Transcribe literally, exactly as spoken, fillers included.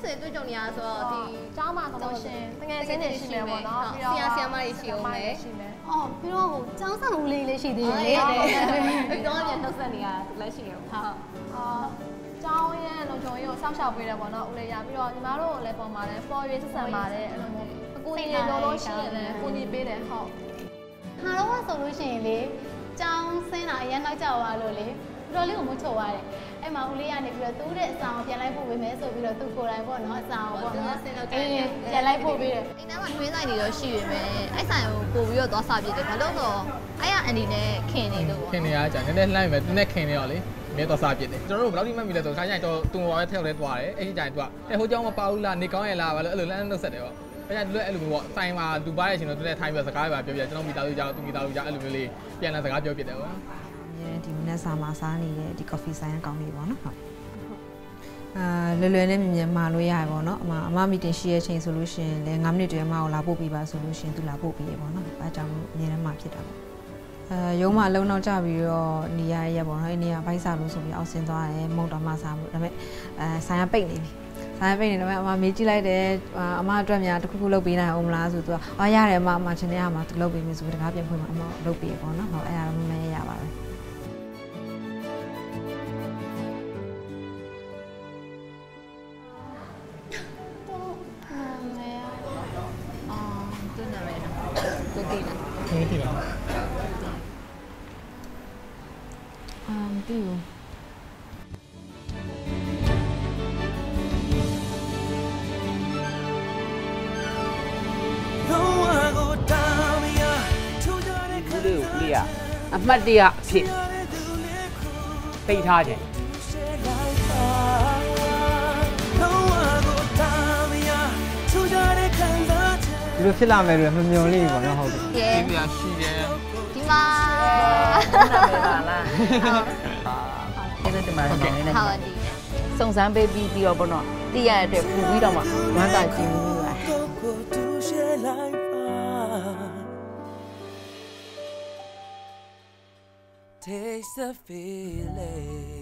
ဆိုရင်တွေ့ကြုံနေရဆိုတော့ဒီကျောင်းမှာတော့ရှင်တကယ်ချင်းနေရှိမယ်ပေါ့နော်ပြီးတော့ဆရာဆရာမတွေရှိအောင်လေအော်ပြီးတော့ဟိုကျောင်းဆောင်ဦးလေးလေးရှိသေးတယ်လေပြီးတော့ပြန်နှုတ်ဆက်နေရသူလည်းရှိရဟုတ်အာကျောင်းရဲ့လုံခြုံရေးကိုစောင့်ရှောက်ပေးတယ်ပေါ့နော်ဦးလေးရပြီးတော့ညီမတို့လည်းပေါ်မှာလည်းပေါ်ရွေးဆက်ဆံပါတယ်အဲ့လိုမျိုးအကူကြီးလုံးလုံးရှိရင်လည်းကိုကြီးပေးတယ်ဟုတ်ဟာတော့ဆိုလို့ရှိရင်လေကျောင်းဆင်းတာအရင်နောက်ကျသွားလို့လေတော်လေးကိုမချုပ်ရတယ်အဲ့မှာဦးလေးကနေပြီးတော့သူ့တဲ့အဆောင်ပြန်လိုက်ပို့ပေးမယ်ဆိုပြီးတော့သူ့ကိုယ်တိုင်ပေါ့နော်အဆောင်ပေါ့နော်ဆင်းတော့ပြန်ပြန်လိုက်ပို့ပေးတယ်အိမ်ထဲမှာထွေးဆိုင်တွေတော့ရှိရမယ်အဲ့ဆိုင်ကိုပို့ပြီးတော့သွားစားပြစ်တယ်ဘာလို့ဆိုအဲ့ရအန်ဒီနဲ့ခင်နေလို့ခင်နေရကြနည်းနည်းလှမ်းမယ်နည်းနည်းခင်နေတော့လေမဲတော့စားပြစ်တယ်ကျွန်တော်တို့ဘယ်လောက်ထိမှတ်မိလဲဆိုခါကျရင်တော့တူဝါပဲထည့်လဲသွားတယ်အဲ့ဒီကျရင်သူကအဲဟိုကြောင်မပါဘူးလားနေကောင်းရလားဘာလို့အဲ့လိုလမ်းနှုတ်ဆက်တယ်ပေါ့အဲ့ကျသူလည်းအဲ့လိုမျိုးပေါ့ဆိုင်မှာသူပါတဲ့အချိန်တော့သူလည်းထိုင်းပြီးစကားပဲပြောပြကျွန်တော်မိသားစုကြောက်သူမိသားစုကြောက်အဲ့လိုမျိုးလေးပြန်လာစကားပြောပြတယ်ပေါ့ဒီမနက်စာမှာစားနေတဲ့ဒီ coffee ဆိုင်အကောင်းလေးပေါ့နော်ဟုတ်အာလွယ်လွယ်နဲ့မြင်မြင်မှာလို့ရတယ်ပေါ့နော်အမအမမီတင်ရှိရဲ့ချိန်ဆိုလို့ရှိရင်လည်း၅မိနစ်တည်းအမကိုလာပို့ပေးပါဆိုလို့ရှိရင်သူလာပို့ပေးရပေါ့နော်အဲအကြောင်းအမြင်ထဲမှာဖြစ်တာပေါ့အဲရုံးမှာအလုံးနောက်ကျပြီးတော့နေရရပေါ့နော်အဲနေရဘိုက်စားလို့ဆိုပြီးအောက်ဆင်းသွားတယ်မုံတော်မှစားလို့ဒါပေမဲ့အဲဆိုင်ကပိတ်နေပြီဆိုင်ပိတ်နေတော့အမမေးကြည့်လိုက်တယ်အမအတွက်များတစ်ခုခုလုပ်ပေးနိုင်အောင်မလားဆိုသူကဟာရတယ်အမအမချင်းတဲ့ဟာမှာသူလုပ်ပေးမယ်ဆိုပြီးတကားပြန်ဖွင့်မှာအမလုပ်ပေးရပေါ့နော်ဟုတ်အဲ့ဒါတော့မမဲရပါပဲနေတည်လားအမ်တူဘူးလေးကိုလေးကအမှတ်တရအဖြစ်သိထားတယ်ဒီလိုဖြစ်လာမယ်လို့မမျှော်လင့်ဘူးပေါ့နော်ဟုတ်တယ်။ဒီပြရှိတယ်ဒီမှာနာမည်ပါလားဟုတ်တယ်ဒီမှာနေနေဟုတ်တယ်စုံစမ်းပေးပြီးပြီးတော့ပေါ့နော်သိရတဲ့ပူပြီးတော့မှဝမ်းသာကြည့်လို့ရတယ် Taste the feeling